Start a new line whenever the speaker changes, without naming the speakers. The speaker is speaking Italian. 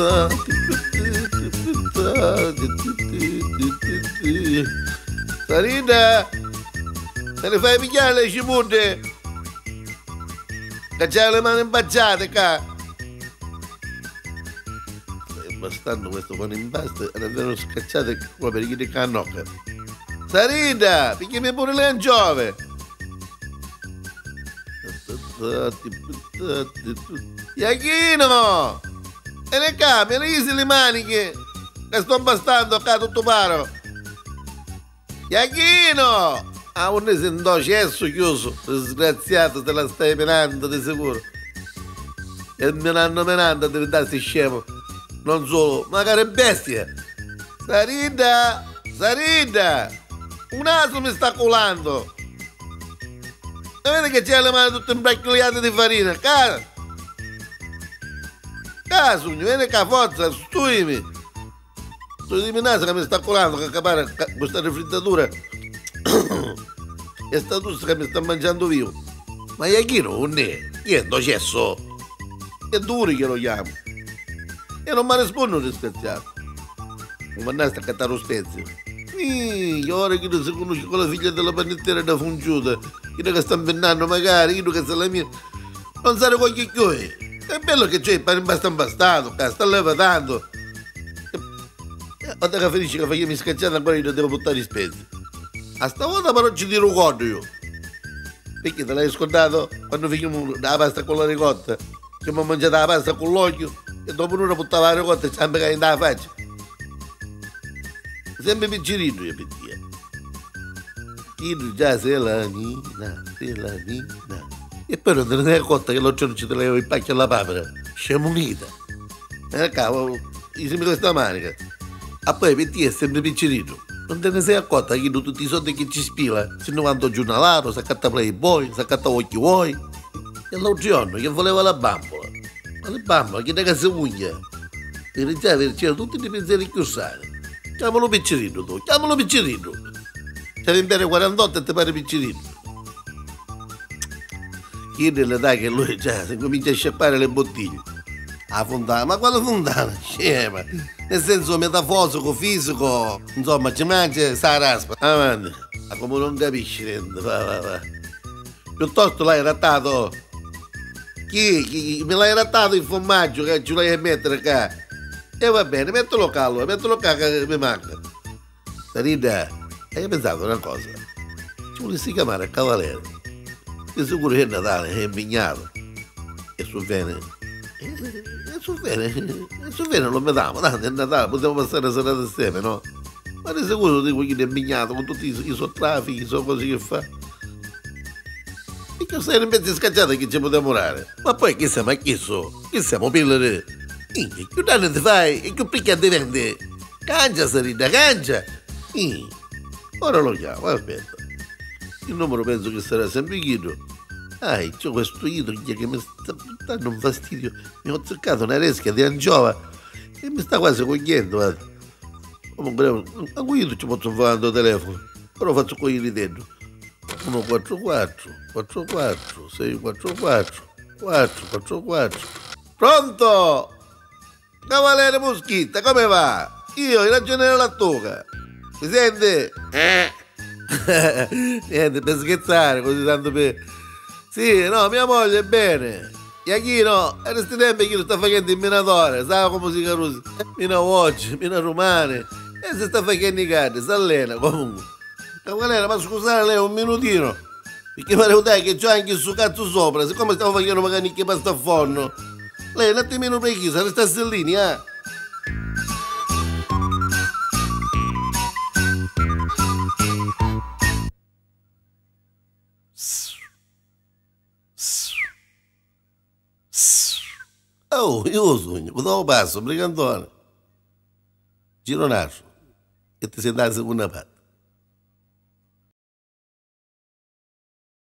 Sarina, te ne fai pigliare le cipolle? Che c'hai le mani imbacciate, ca? Bastardo questo pane in pasta, è davvero scacciate qua per chi di cannocca. Sarina, picchiami pure le anciove. Iachino! E ne cambia, ne isi le maniche! Che sto bastando qua tutto paro! Iachino! Ah, non ne sento cesso chiuso, disgraziato, te la stai menando di sicuro. E menando deve darsi scemo. Non solo, magari bestia. Sarina! Sarina! Un aso mi sta culando! E vedi che c'è le mani tutte imbracchiate di farina, cara! Sugno, vieni qua, forza, stuimi! Stuimi il naso che mi sta colando, che capare questa rifrittatura e sta tussa che mi sta mangiando vivo. Ma Iachino non è? Io non cesso! È duro che lo chiamo! E non mi rispondo disgraziato! Non mi sta a cattare lo spezio! Ora che non si conosce con la figlia della panettiera da fungiuta, che sta invennando magari, che se la mia... Non sa qualche cosa! È bello che c'è il pane impastato, sta levando. Guarda che felice che facciamo scacciare ancora io devo buttare i spezzi. A stavolta però ci tiro conto io. Perché te l'hai scordato quando facciamo la pasta con la ricotta? Che abbiamo mangiato la pasta con l'olio e dopo un'ora buttava la ricotta e ci abbiamo cagato in faccia. Sempre piccerino io per dire. Io già sei la nina. E poi non te ne sei accorta che l'oggi non ci te levo il pacchio alla papera. Scemo unita. E cavolo, gli sembra questa manica. E poi per te è sempre piccerino. Non te ne sei accorta che tutti i soldi che ci spila, se non vanno giornalato, si accatta Playboy, si accatta occhi vuoi. E l'altro giorno che voleva la bambola. Ma la bambola che da casa ugna. Per iniziare c'erano tutti i pensieri chiussati. Chiamalo piccerino tu, chiamalo piccerino. C'è bene 48 e ti pare piccerino. Chi nell'età che lui già si comincia a sciappare le bottiglie. A fontana, ma quale fontana? Scema. Nel senso metafosico, fisico, insomma, ci mangia, sa raspa. Avanti. Ma come non capisci niente, va. Piuttosto l'hai rattato. Chi? Me l'hai rattato il formaggio che ce l'hai a mettere qua. E va bene, mettilo qua che mi manca. Sarina, hai pensato una cosa? Ci volessi chiamare a Cavaliere. Di sicuro che è Natale, è impegnato. E su bene lo vediamo, tanto è Natale, possiamo passare la serata insieme, no? Ma di sicuro dico che è impegnato con tutti i suoi traffici, i suoi cose che fa. E che sei in mezzo scacciato che ci può demorare. Ma poi che siamo a chi so? Che siamo pillole? Che danno ti fai e che picchia ti vende? Cangia Sarina, cangia! Ora lo chiamo, aspetta. Il numero penso che sarà sempre Guido. C'ho questo Guido che mi sta dando un fastidio. Mi ho cercato una resca di anciova e mi sta quasi cogliendo, guarda. Comunque, a Guido ci posso fare il telefono, però faccio cogliere dentro. 144 44 644 444. Pronto? Cavaliere Moschitta, come va? Io, il ragioniere Lattuca. Mi sente? Niente, per scherzare, così tanto per... Sì, no, mia moglie è bene. Iachino, a questi tempi chi lo sta facendo il minatore, sa come si carusi? Mina oggi, mina romane. E si sta facendo i cardi, si allena comunque. Cavaliere, ma scusate lei un minutino. Perché pare dai che c'ho anche il suo cazzo sopra, siccome stiamo facendo magari che pasta a forno. Lei un attimino precisa, resta in linea, eh? Oh, io sogno, dove passo, brigantone? Giro nascio e ti sei dato una parte.